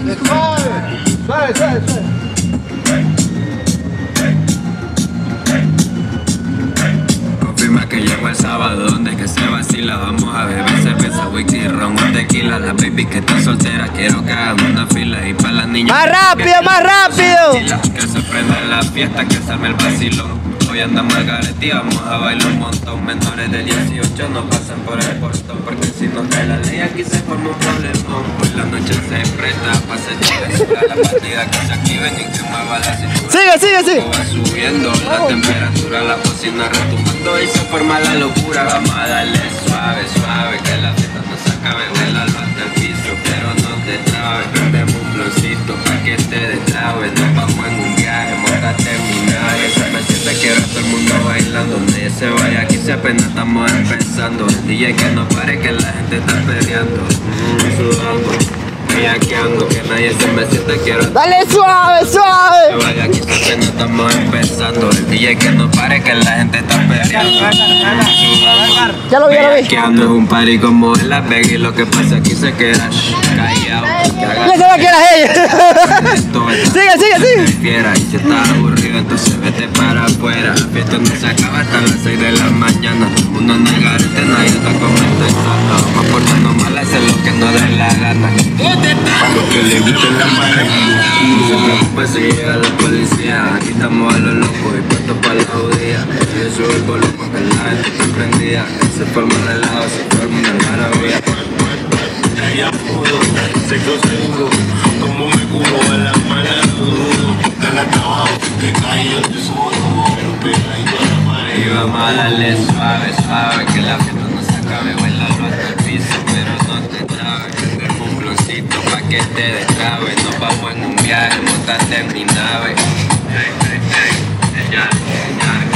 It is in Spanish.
Suave, suave. Confirma que llego el sábado donde que se vacila. Vamos a beber cerveza, whisky, ron o tequila. La baby que está soltera quiero que hagamos una fila. Y para las niñas ¡Más rápido, más rápido! que se prenda la fiesta, que se arme el vacilón. Hoy andamos al garete, vamos a bailar un montón. Menores de 18 no pasan por el portón, porque si no cae la ley aquí se forma un problemón. Hoy la noche se presta para hacer travesura. La partida que se activen y que mueva la cintura. Sigue. Va subiendo la temperatura, la cocina retumbando y se forma la locura. Vamos a darle suave, suave, que la fiesta no se acabe. Vuela hasta el piso, pero no te trabes. Prendemos un bloncito pa' que te destrabe. Nos vamos en un viaje, montate en mi nave. Esa me siente, quiero a todo el mundo bailando. Nadie se vaya, aquí si apenas estamos empezando. El DJ que no pare, que la gente está peleando. Sudando, bellaqueando, que nadie se me siente, quiero. Dale suave, suave. Vaya, aquí que no estamos empezando. El DJ que no pare, que la gente está peleando. Ya lo vi. Que ando es un party como en Las Vegas. Y lo que pasa aquí se queda callado. Ya se va que era ella. Sigue. Fiera, y si estás aburrido entonces vete para afuera. La fiesta no se acaba hasta las 6 de la mañana. Todo el mundo en el garete, nadie está comentando. Vamos a portarnos mal, hacer lo que nos dé la gana. Lo que le guste la mano. No se preocupe si llega la policía. Aquí estamos a los locos y puestos para la judía. Yo subo el volumen que la gente está prendida. Se forma un relajo, se forma una maravilla. Ya pudo, sexo seguro, como me curo en la mano duro. Dale trabajo, que cae yo te subo, pero pegadito a la pared. Y vamos a darle suave, suave, que la fiesta no se acabe. Bailalo hasta el piso, pero no te trabes. Prendemos un bloncito pa' que te destrabe. Nos vamos en un viaje, montate en mi nave. Hey, hey, hey,